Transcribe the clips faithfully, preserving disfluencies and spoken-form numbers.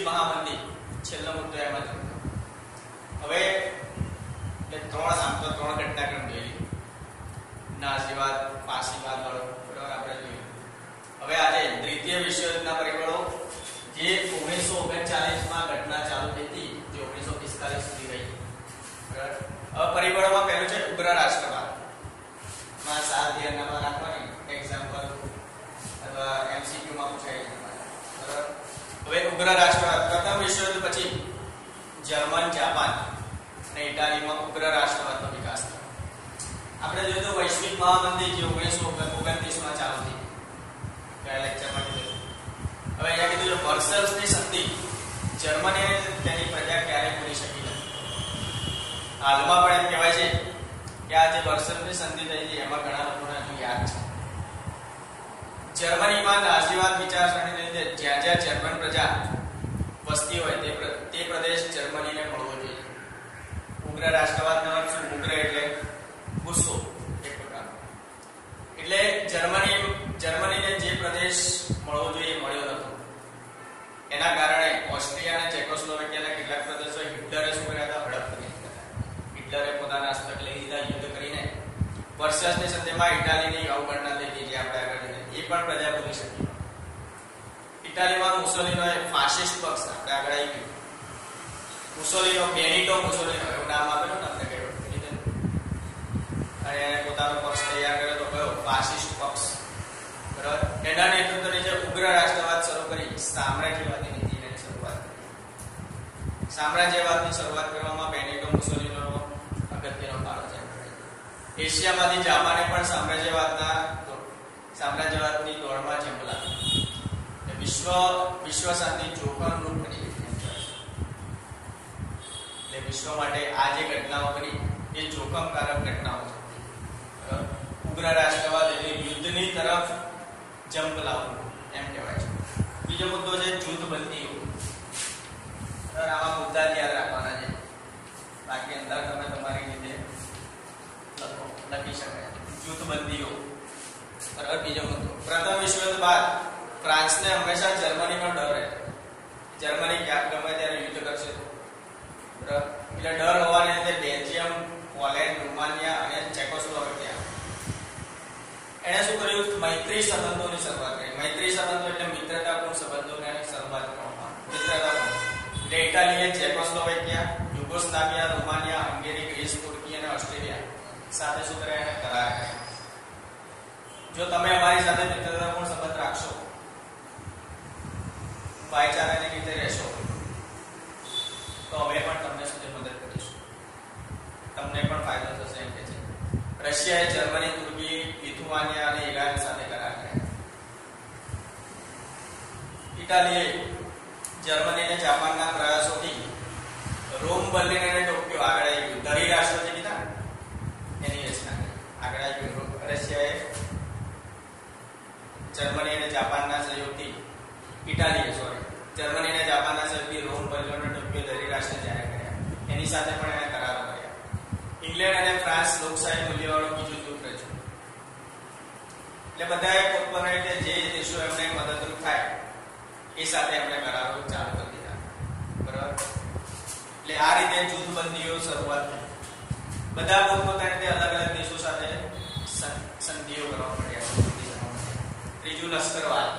મહામંદી છેલ્લો મુદ્દો એમાં જ હવે એટલે ત્રણ આમ તો ત્રણ ઘટનાક્રમ જોઈ નાઝીવાદ ફાસીવાદ વાળો બરાબર આપણે જોયું. હવે આજે દ્વિતીય વિશ્વયુદ્ધના પરિબળો જે ઓગણીસો ઓગણચાલીસ માં ઘટના ચાલુ થઈ હતી જે ઓગણીસો પિસ્તાલીસ સુધી ગઈ બરાબર. હવે પરિબળોમાં પહેલું છે ઉગ્ર રાષ્ટ્રવાદ. માં સાત ધ્યાનમાં રાખવાની એક્ઝામ્પલ અથવા એમસીક્યુ માં પૂછાય બરાબર. હવે ઉગ્ર રાષ્ટ્રવાદ પ્રથમ વિશ્વયુદ્ધ પછી જર્મન જાપાન અને ઇટાલીમાં ઉગ્ર રાષ્ટ્રવાદનો વિકાસ થયો. આપણે જોયું તો વૈશ્વિક મહામંદી જે ઓગણીસો ઓગણત્રીસ માં ચાલુ થઈ ગયા લેક્ચરમાં કીધું. હવે અહીંયા કીધું જો વર્સલ્સની સંધિ જર્મનીએ તેની પ્રજા ક્યારે પૂરી શકી નથી. હાલમાં પણ એમ કહેવાય છે કે આ જે વર્સલ્સની સંધિ થઈ હતી એમાં ઘણા લોકોને હજુ યાદ છે. જર્મનીમાં નાઝીવાદ વિચારસરણીને લીધે જ્યાં જ્યાં જર્મન પ્રજા વસતી હોય તે તે પ્રદેશ જર્મનીને મળવો જોઈએ. ઉગ્ર રાષ્ટ્રવાદનો અર્થ શું? ઉગ્ર એટલે ગુસ્સો એક પ્રકારનો. એટલે જર્મની જર્મનીને જે પ્રદેશ મળવો જોઈએ એ મળ્યો નહોતો. એના કારણે ઓસ્ટ્રિયા અને ચેકોસ્લોવાકિયાના કેટલાક પ્રદેશો હિટલરે શું કર્યા હતા? હડપ કરી દીધા. હિટલરે પોતાના હસ્તક લઈ લીધા યુદ્ધ કરીને. વર્સલ્સની સંધિમાં ઇટાલીની અવગણના થઈ ગઈ જે આપણે આગળ એ પણ પ્રજા ભૂલી શકી. ઇટાલીમાં મુસોલિનો એ ફાસિસ્ટ પક્ષ આપણે આગળ આવી ગયું. મુસોલિનો બેનિટો મુસોલિનો એવું નામ આપેલું ને આપણે કહ્યું અને એને પોતાનો પક્ષ તૈયાર કર્યો તો કયો? ફાસિસ્ટ પક્ષ બરાબર. એના નેતૃત્વ નીચે ઉગ્ર રાષ્ટ્રવાદ શરૂ કરી સામ્રાજ્યવાદી નીતિની શરૂઆત કરી. સામ્રાજ્યવાદની શરૂઆત કરવામાં બેનિટો મુસોલિનોનો અગત્યનો ફાળો છે. એશિયામાંથી જાપાને પણ સામ્રાજ્યવાદના સામ્રાજ્યવાદની દોડમાં ઝંપલાવી. વિશ્વ વિશ્વ શાંતિ જોખમરૂપ બની ગઈ. એટલે વિશ્વ માટે આ જે ઘટનાઓ બની એ જોખમકારક ઘટનાઓ છે. ઉગ્ર રાષ્ટ્રવાદ એટલે યુદ્ધની તરફ જંપ લાવવું એમ કહેવાય છે. બીજો મુદ્દો છે જૂથબંધીઓ. આવા મુદ્દા યાદ રાખવાના છે, બાકી અંદર તમે તમારી રીતે લખો લખી શકાય. જૂથબંધીઓ બરાબર. બીજો મુદ્દો પ્રથમ વિશ્વયુદ્ધ બાદ ફ્રાન્સને હંમેશા જર્મનીનો ડર રહે. જર્મની ક્યાંક ગમે ત્યારે યુદ્ધ કરશે બરાબર. એટલે ડર હોવાને લીધે બેલ્જિયમ, પોલેન્ડ, રોમાનિયા અને ચેકોસ્લોવાકિયા એણે શું કર્યું? મૈત્રી સંબંધોની શરૂઆત કરી. મૈત્રી સંબંધો એટલે મિત્રતાપૂર્ણ સંબંધોની શરૂઆત કરવામાં મિત્રતાપૂર્ણ એટલે ઇટાલીએ Czechoslovakia, Yugoslavia, Romania, Hungary, Greece, તુર્કી અને ઓસ્ટ્રેલિયા સાથે શું કર્યા? એને કરાર કર્યા. જો તમે અમારી સાથે મિત્રતાપૂર્ણ સંબંધ રાખશો, ભાઈચારાની રીતે રહેશો, તો અમે પણ તમને સુધી મદદ કરીશું, તમને પણ ફાયદો થશે એમ કે છે. રશિયાએ જર્મની, તુર્કી, લિથુઆનિયા અને ઈરાન સાથે કરાર કર્યા. ઇટાલીએ જર્મની અને જાપાનના પ્રયાસોથી રોમ, બર્લિન અને ટોક્યો આગળ આવી ગયું. ધરી રાષ્ટ્રો જે કીધા એની રચના કરી આગળ આવી ગયું. રશિયાએ જર્મની અને જાપાનના સહયોગથી ઇટાલીએ સોરી જર્મની અને જાપાનના સહયોગથી રોમ, બર્લિન અને ટોક્યો ધરી રાષ્ટ્ર જાહેર કર્યા. એની સાથે પણ એને કરારો કર્યા. ઇંગ્લેન્ડ અને ફ્રાન્સ લોકશાહી મૂલ્યોવાળું બીજું જૂથ રચ્યું. એટલે બધાએ પોતપોતાની રીતે જે દેશો એમને મદદરૂપ થાય એ સાથે એમને કરારો ચાલુ કરી દીધા બરાબર. એટલે આ રીતે જૂથબંધીઓ શરૂઆત થઈ. બધા પોતપોતાની રીતે અલગ અલગ દેશો સાથે સંધિઓ કરવા પડ્યા. ત્રીજું લશ્કરવાદ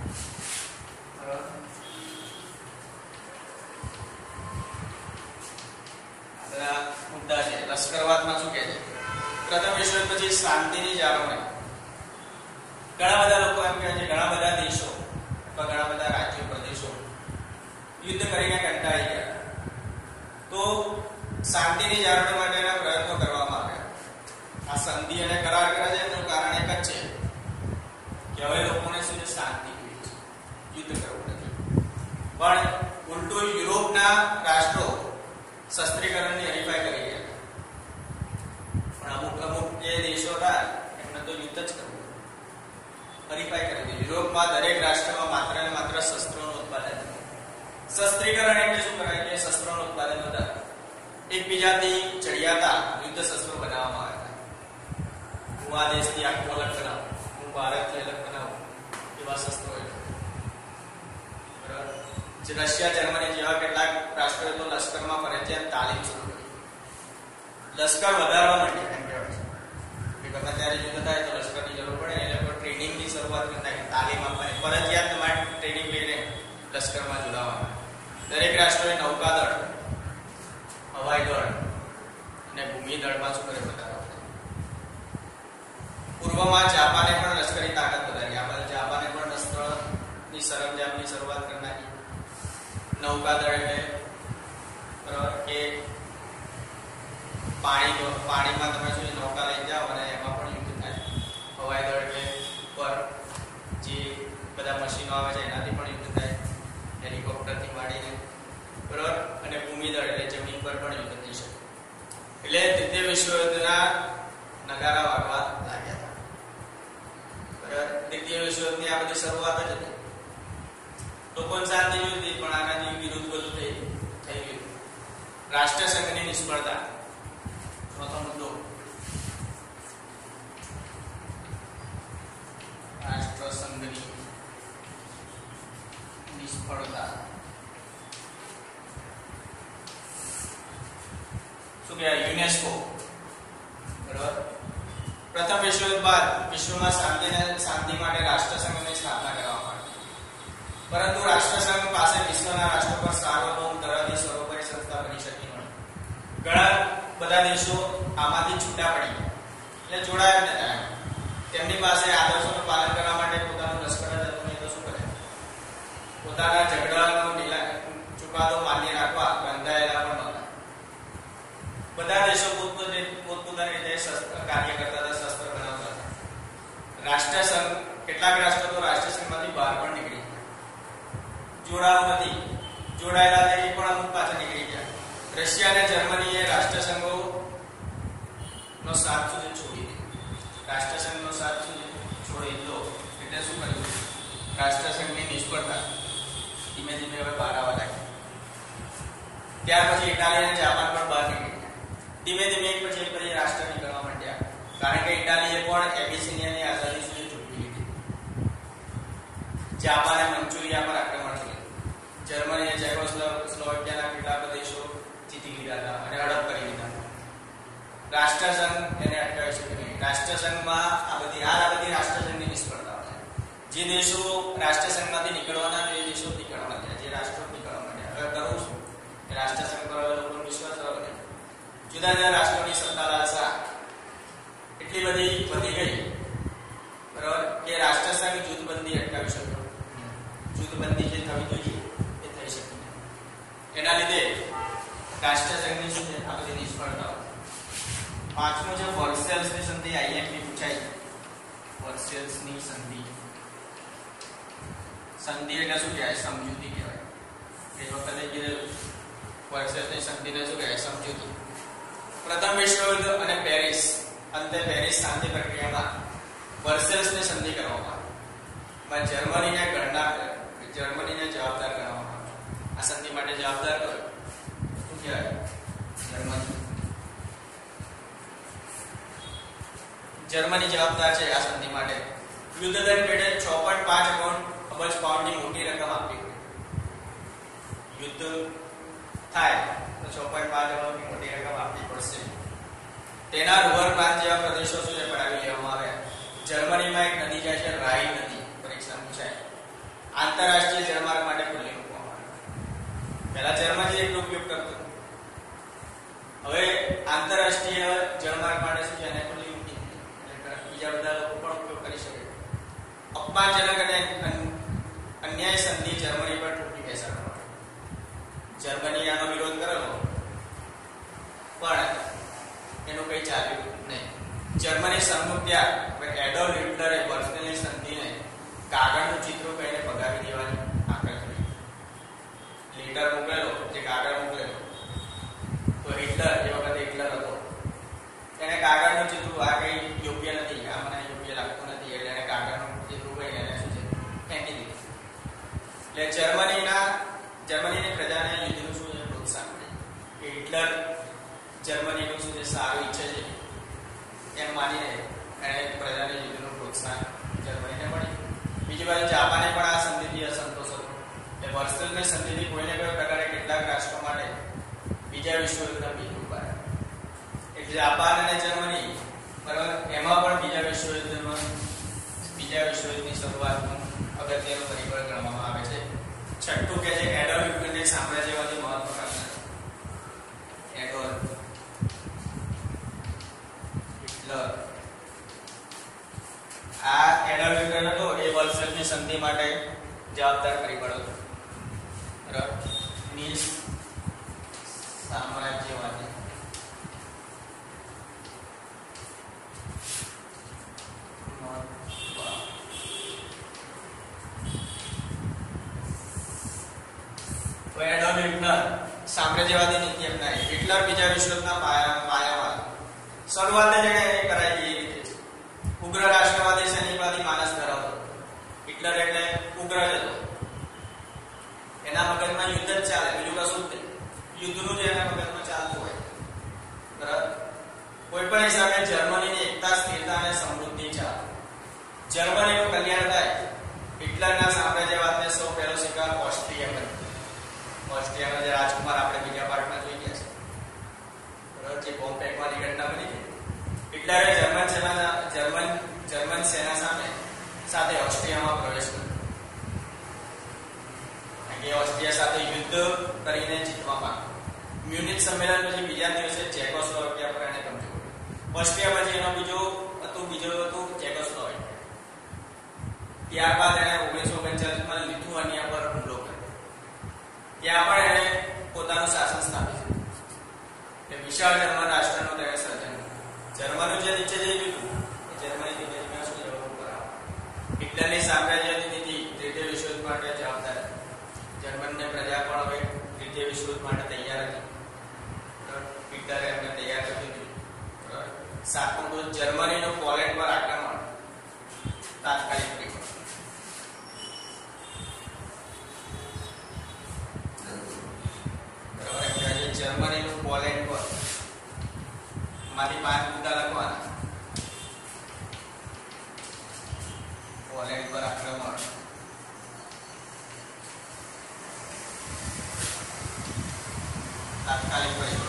મુદ્દા છે. લશ્કરવાદમાં શું કહે છે? પ્રથમ વિશ્વયુદ્ધ પછી શાંતિની જાળવણી. ઘણા બધા લોકો એમ કહે છે ઘણા બધા દેશો અથવા ઘણા બધા રાજ્યો, પ્રદેશો યુદ્ધ કરીને કંટાળી ગયા, તો શાંતિની જાળવણી માટેના પ્રયત્નો કરવામાં આવ્યા. આ સંધિ અને કરાર કરે છે એનું કારણ એક જ છે કે હવે લોકોને શું છે? શાંતિ જોઈએ છે, યુદ્ધ કરવું નથી. પણ ઉલટું યુરોપના રાષ્ટ્રો શસ્ત્રીકરણની હરીફાઈ કરી ગયા. પણ અમુક અમુક જે દેશો હતા એમને તો યુદ્ધ જ કરવું, હરીફાઈ કરી દીધી. યુરોપમાં દરેક રાષ્ટ્રમાં માત્ર ને માત્ર શસ્ત્રોનું ઉત્પાદન. શસ્ત્રીકરણ એટલે શું કરાય કે શસ્ત્રોનું ઉત્પાદન વધારે, એકબીજાથી ચડિયાતા યુદ્ધ શસ્ત્રો બનાવવામાં આવ્યા હતા. હું આ દેશથી આખું અલગ બનાવું, હું ભારતથી અલગ બનાવું, એવા શસ્ત્રો બરાબર. રશિયા, જર્મની જેવા કેટલાક રાષ્ટ્રોએ તો લશ્કરમાં ફરજિયાત તાલીમ શરૂ કરી. લશ્કર વધારવા માટે એમ કહેવાય છે કે ગમે ત્યારે યુદ્ધ થાય તો લશ્કરની જરૂર પડે, એ લોકો ટ્રેનિંગની શરૂઆત કરી નાખી, તાલીમ આપવાની. ફરજિયાત તમારે ટ્રેનિંગ લઈને લશ્કરમાં જોડાવાના. દરેક રાષ્ટ્રોએ નૌકાદળ, હવાઈ દળ અને ભૂમિ દળમાં શું કરે વધારવા. પૂર્વમાં જાપાને પણ લશ્કરી તાકાત વધારી. આ બાજુ જાપાને પણ શસ્ત્રની સરંજામની શરૂઆત કરી નાખી. નૌકાદળ એટલે કે પાણી પાણીમાં તમે શું નૌકા લઈ જાઓ અને એમાં પણ યુદ્ધ થાય. હવાઈ દળ એટલે ઉપર જે બધા મશીનો આવે છે એનાથી પણ યુદ્ધ થાય, હેલિકોપ્ટરથી માંડીને, બરાબર. અને ભૂમિ દળ એટલે જમીન પર પણ યુદ્ધ થઈ શકે. એટલે દ્વિતીય વિશ્વયુદ્ધના નગારા વાગવા લાગ્યા હતા, બરાબર. દ્વિતીય વિશ્વયુદ્ધની આ બધી શરૂઆત જ હતી. તો કોણ શાંતિ યુદ્ધ પણ આનાથી વિરુદ્ધ બધું થઈ થઈ ગયું. રાષ્ટ્રસંઘની નિષ્ફળતા ચોથો મુદ્દો. રાષ્ટ્રસંઘની નિષ્ફળતા. શું કહેવાય? યુનેસ્કો, બરાબર. પ્રથમ વિશ્વયુદ્ધ બાદ વિશ્વમાં શાંતિને શાંતિ માટે રાષ્ટ્રસંઘની સ્થાપના કરવામાં આવી. પરંતુ રાષ્ટ્રસંઘ પાસે વિશ્વના રાષ્ટ્રો પર સાર્વભૌમ ધરાવતી સર્વોપરી સંસ્થા બની શકી નહીં. ઘણા બધા દેશો આમાંથી છૂટા પડી એટલે જોડાયા નતા. તેમની પાસે આદર્શોનું પાલન કરવા માટે પોતાનું લશ્કર જ હતું. તો શું કરે? પોતાના ઝઘડાનો ચુકાદો માન્ય રાખવા બંધાયેલા પણ નહોતા. બધા દેશો પોતપોતાની રીતે શસ્ત્ર કાર્ય કરતા હતા, શસ્ત્ર બનાવતા હતા. રાષ્ટ્રસંઘ, કેટલાક રાષ્ટ્રો તો રાષ્ટ્રસંઘમાંથી બહાર પણ નીકળી જોડાવું નથી. જોડાયેલા એ પણ અમુક પાછા નીકળી ગયા. રશિયા અને જર્મનીએ રાષ્ટ્રસંઘો નો સાથ સુધી છોડી દીધો. રાષ્ટ્રસંઘનો સાથ સુધી છોડી દીધો એટલે શું કર્યું? રાષ્ટ્રસંઘની નિષ્ફળતા ધીમે ધીમે હવે બહાર આવવા લાગી. ત્યાર પછી ઇટાલી અને જાપાન પણ બહાર નીકળી ગયા. ધીમે ધીમે એક પછી એક પછી રાષ્ટ્ર નીકળવા માંડ્યા. કારણ કે ઇટાલીએ પણ એબિસિનિયાની આઝાદી સુધી ઝૂંટવી લીધી. જાપાને મંચુરિયા પર આક્રમણ કર્યું. જર્મનીએ ચેકોસ્લોવાકિયાના કેટલાક પ્રદેશો જીતી લીધા હતા અને હડપ કરી લીધા. રાષ્ટ્રસંઘ એને અટકાવી શકે નહીં. રાષ્ટ્રસંઘમાં આ બધી આ બધી રાષ્ટ્રસંઘની નિષ્ફળતા છે. જે દેશો રાષ્ટ્રસંઘમાંથી નીકળવાના એ દેશો નીકળવા માંડ્યા, જે રાષ્ટ્રો નીકળવા માંડ્યા. હવે કરવું શું? કે રાષ્ટ્રસંઘ પર લોકોનો વિશ્વાસ રહ્યો નહીં. જુદા જુદા રાષ્ટ્રોની સત્તા લાલસા એટલી બધી વધી ગઈ, બરાબર, કે રાષ્ટ્રસંઘ જૂથબંધી અટકાવી શક્યો. જૂથબંધી જે થવી જોઈએ એ થઈ શકી નહીં. એના લીધે રાષ્ટ્રસંઘની શું છે આ બધી નિષ્ફળતાઓ. પાંચમું છે વર્સેલ્સની સંધિ. આઈએમપી પૂછાય. વર્સેલ્સની સંધિ. સંધિ એટલે શું કહેવાય? સમજૂતી કહેવાય. એ વખતે કીધેલું વર્સેલ્સની સંધિને શું કહેવાય? સમજૂતી. પ્રથમ વિશ્વયુદ્ધ અને પેરિસ, અંતે પેરિસ શાંતિ પ્રક્રિયામાં વર્સેલ્સની સંધિ કરવામાં આવી. જર્મનીને ગણના જર્મનીને જવાબદાર ગણવામાં આવે. આ સંધિ માટે જવાબદાર કયો? શું કહેવાય? જર્મની. જર્મની જવાબદાર છે આ સંધિ માટે. યુદ્ધ દર પેટે છ પોઈન્ટ પાંચ અબજ પાઉન્ડની મોટી રકમ આપવી પડે. યુદ્ધ થાય તો છ પોઈન્ટ પાંચ અબજની મોટી રકમ આપવી પડશે. તેના રૂવર પ્રાંત જેવા પ્રદેશો શું છે પડાવી લેવામાં આવ્યા. જર્મનીમાં એક નદી જાય છે, રાઈન નદી. પરીક્ષા પૂછાય. આંતરરાષ્ટ્રીય જળમાર્ગ માટે ખુલ્લી મૂકવામાં આવી. પહેલા જર્મની એટલો ઉપયોગ કરતો, હવે આંતરરાષ્ટ્રીય જળમાર્ગ માટે શું છે એને ખુલ્લી મૂકી એટલે બીજા બધા લોકો પણ ઉપયોગ કરી શકે. અપમાનજનક અને અન્યાય સંધિ જર્મની પર તૂટી બેસાડવા. જર્મની આનો વિરોધ કરેલો પણ એનું કઈ ચાલ્યું નહીં. જર્મની સંમુખ ત્યાં એડોલ્ફ હિટલરે વર્સેલ્સની સંધિને કાગળનું ચિત્ર કહીને ભગાવી દેવાની આગ્રહ કરી. લેટર મોકલેલો, જે કાગળ મોકલેલો, તો હિટલર, એ વખતે હિટલર હતો, એને કાગળનું ચિત્ર આ કઈ યોગ્ય નથી, આ મને યોગ્ય લાગતું નથી, એટલે એને કાગળનું ચિત્ર કહીને એને શું છે ફેંકી દીધું. એટલે જર્મનીના જર્મનીની પ્રજાને યુદ્ધનું શું છે પ્રોત્સાહન મળ્યું કે હિટલર જર્મનીનું શું છે સારું ઈચ્છે છે એમ માનીને એને પ્રજાને યુદ્ધનું પ્રોત્સાહન જર્મનીને મળ્યું. બીજી બાજુ જાપાને પણ આ સંધિથી અસંતોષ હતો. એ એટલે વર્સેલ્સની સંધિથી કોઈને કોઈ પ્રકારે કેટલાક રાષ્ટ્રો માટે બીજા વિશ્વયુદ્ધના બીજ ઉપાડ્યા. એટલે જાપાન અને જર્મની બરાબર એમાં પણ બીજા વિશ્વયુદ્ધમાં બીજા વિશ્વયુદ્ધની શરૂઆતનું અગત્યનું પરિબળ ગણવામાં આવે છે. છઠ્ઠું કે છે એડોલ્ફ હિટલરની સામ્રાજ્યવાદી મહત્વાકાંક્ષા. એડોલ્ફ હિટલર આ એડોલ્ફ હિટલર હતો એ વર્સેલ્સની સંધિ માટે જવાબદાર પરિબળ હતો. બરાબર નીસ સામ્રાજ્યવાદી એડોલ્ફ હિટલર સામ્રાજ્યવાદી નીતિ અપનાવી. હિટલર બીજા વિશ્વયુદ્ધના પાયાવાદ. શરૂઆત જેણે કરાવી એ રીતે છે. ઉગ્ર રાષ્ટ્રવાદી સૈનિકવાદી માનસ ધરાવતો. હિટલર એટલે ઉગ્ર જ હતો. એના મગજમાં યુદ્ધ જ ચાલે, બીજું કશું જ નહીં. યુદ્ધનું જે એના મગજમાં ચાલતું હોય. બરાબર કોઈ પણ હિસાબે જર્મનીની એકતા, સ્થિરતા અને સમૃદ્ધિ ચાલે. જર્મનીનું કલ્યાણ થાય. હિટલરના સામ્રાજ્યવાદને સૌ પહેલો શિકાર ઓસ્ટ્રિયા કર્યો. ઓસ્ટ્રિયાના જે રાજકુમાર આપણે બીજા પાર્ટમાં જોઈ ગયા છે. બરાબર જે બોમ્બ ફેંકવાની ઘટના બની છે. હિટલરે જર્મન સેના જર્મન જર્મન સેના સામે સાથે ઓસ્ટ્રિયામાં પ્રવેશ કર્યો. કે ઓસ્ટ્રિયા સાથે યુદ્ધ કરીને જીતવા માંગ્યો. મ્યુનિક સંમેલન પછી બીજા દિવસે ચેકોસ્લોવાકિયા પર એને કબજો કર્યો. ઓસ્ટ્રિયા પછી એનો બીજો હતું બીજો હતું ચેકોસ્લોવાકિયા. ત્યારબાદ એને ઓગણીસો ઓગણચાલીસ માં લિથુઆનિયા પર હુમલો કર્યો. ત્યાં પણ એને પોતાનું શાસન સ્થાપ્યું. એ વિશાળ જર્મન રાષ્ટ્રનું તેને સર્જન. જર્મનું જે નીચે જઈ ગયું એ જર્મની ધીમે ધીમે શું લેવલ ઉપર આવે. હિટલરની સામ્રાજ્યની નીતિ તૃતીય વિશ્વયુદ્ધ માટે જવાબદાર હતી. જર્મનને પ્રજા પણ હવે તૃતીય વિશ્વયુદ્ધ માટે તૈયાર હતી. હિટલરે એમને તૈયાર કરી દીધું. સાતમું જર્મનીનું પોલેન્ડ પર આક્રમણ તાત્કાલિક કર્યું. જર્મનીનું પોલેન્ડ પર માંથી પાંચ મુદ્દા લખવાના. પોલેન્ડ પર આક્રમણ તાત્કાલિક પરિબળ.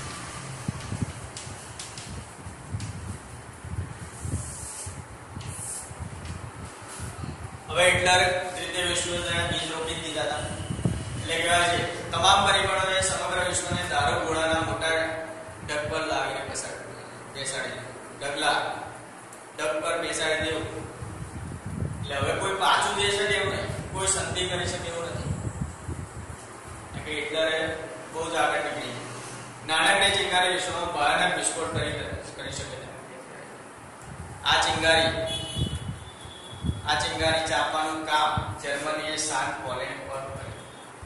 હવે હિટલર તૃતીય વિશ્વયુદ્ધના બીજ રોકી દીધા હતા. એટલે કહેવાય છે તમામ પરિબળોએ સમગ્ર વિશ્વને દારૂ ગોળાના મોટા ડગ પર લાવીને બેસાડી ડગલા ડગ પર બેસાડી દેવું. એટલે હવે કોઈ પાછું દે શકે એવું નહીં, કોઈ સંધિ કરી શકે એવું નથી. કે હિટલરે બહુ જ આગળ નીકળી નાનકડી ચિંગારી વિશ્વમાં ભયાનક વિસ્ફોટ કરી કરી શકે છે. આ ચિંગારી આ ચિંગારી ચાપવાનું કામ જર્મનીએ સાત પોલેન્ડ પર કર્યું.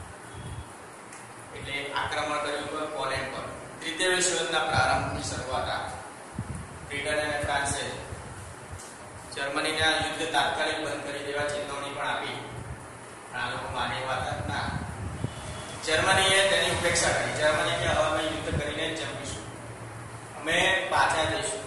એટલે આક્રમણ કર્યું પોલેન્ડ પર. તૃતીય વિશ્વયુદ્ધના પ્રારંભની શરૂઆત આ બ્રિટન અને ફ્રાન્સે જર્મનીના યુદ્ધ તાત્કાલિક બંધ કરી દેવા ચેતવણી પણ આપી. આ લોકો માની વાત ના. જર્મનીએ તેની ઉપેક્ષા કરી. જર્મની કે હવે અમે યુદ્ધ કરીને જ જમીશું, અમે પાછા જઈશું.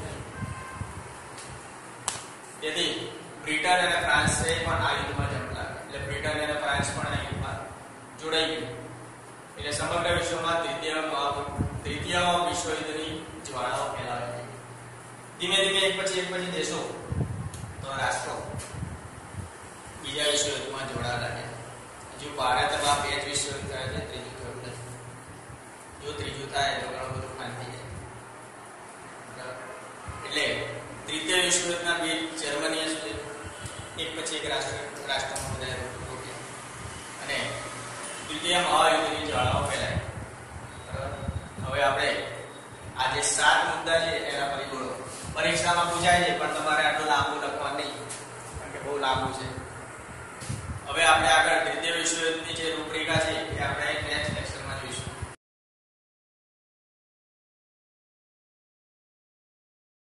તેથી બ્રિટન અને ફ્રાન્સે પણ આ યુદ્ધમાં જંપ લાવી. એટલે બ્રિટન અને ફ્રાન્સ પણ આ યુદ્ધમાં જોડાઈ ગયું. એટલે સમગ્ર વિશ્વમાં તૃતીય તૃતીય વિશ્વયુદ્ધની જ્વાળાઓ ફેલાવી. ધીમે ધીમે એક પછી એક પછી દેશો તો રાષ્ટ્રો બીજા વિશ્વયુદ્ધમાં જોડાવા લાગ્યા. જો ભારતમાં બે જ વિશ્વયુદ્ધ થાય છે, ત્રીજું થયું નથી. જો ત્રીજું થાય તો ઘણું બધું શાંતિ જાય. એટલે તૃતીય વિશ્વયુદ્ધના બીજ જર્મનીએ એક પછી એક રાષ્ટ્ર રાષ્ટ્રમાં બધા રોક્યા અને તૃતીય મહાયુદ્ધની જ્વાળાઓ ફેલાઈ. હવે આપણે આ જે સાત મુદ્દા છે એના પરિબળો પરીક્ષામાં પૂછાય છે, પણ તમારે આટલું લાંબુ લખવાનું નહીં, કારણ કે બહુ લાંબુ છે. હવે આપણે આગળ તૃતીય વિશ્વયુદ્ધની જે રૂપરેખા છે એ આપણે નેક્સ્ટ